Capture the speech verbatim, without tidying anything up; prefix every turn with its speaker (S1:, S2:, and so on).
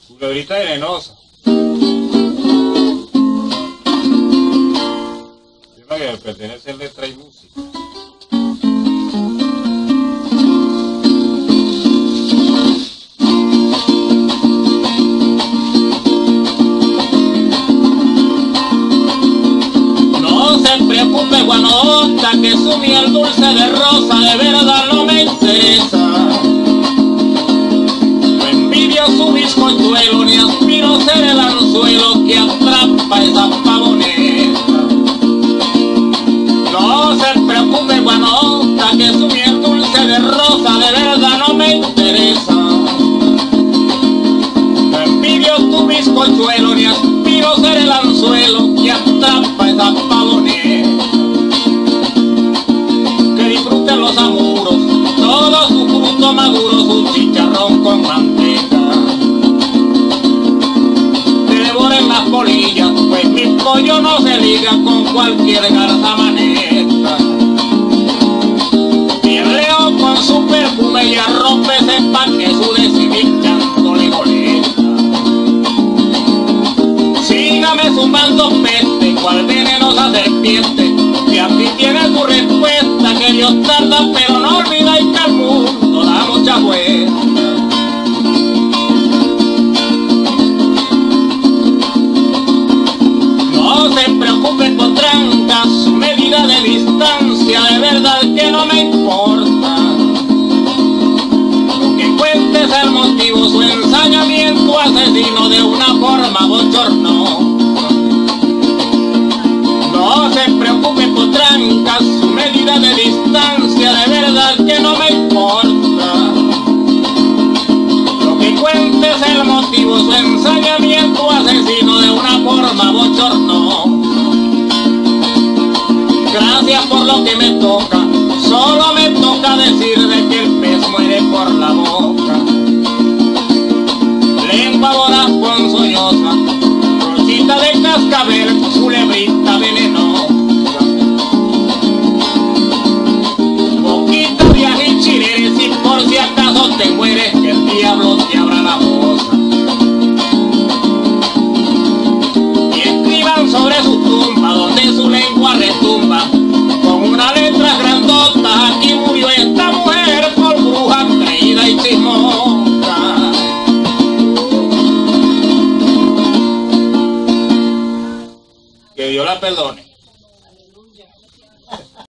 S1: Culebrita venenosa. Tema que pertenece a letra y música.
S2: No se preocupe, guanota, que su miel dulce de rosa de verdad no me interesa. Su bizcochuelo, ni aspiro ser el anzuelo que atrapa esa pavoneta. No se preocupe, guanota, que su miel dulce de rosa de verdad no me interesa. No envidio tu bizcochuelo, ni aspiro ser el anzuelo que atrapa esa pavoneta. Que disfruten los amuros, todo su fruto maduro, su chicharrón con manteca. Las polillas, pues mi pollo no se liga con cualquier garza maneta. Bien leo con su perfume y arrope, sepa que su decimil llanto le molesta. Sígame zumbando peste, cual venenosa serpiente, que aquí tiene su respuesta, que Dios tarda pero no olvida y que el mundo da mucha vuelta. No se preocupe, potranca, su medida de distancia de verdad que no me importa. Lo que cuente es el motivo, su ensañamiento asesino de una forma bochornosa. No se preocupe, potranca, su medida de distancia de verdad que no me importa. Lo que cuente es el motivo, su ensañamiento asesino de una forma bochornosa. Gracias por lo que me toca, solo me toca decir de que el pez muere por la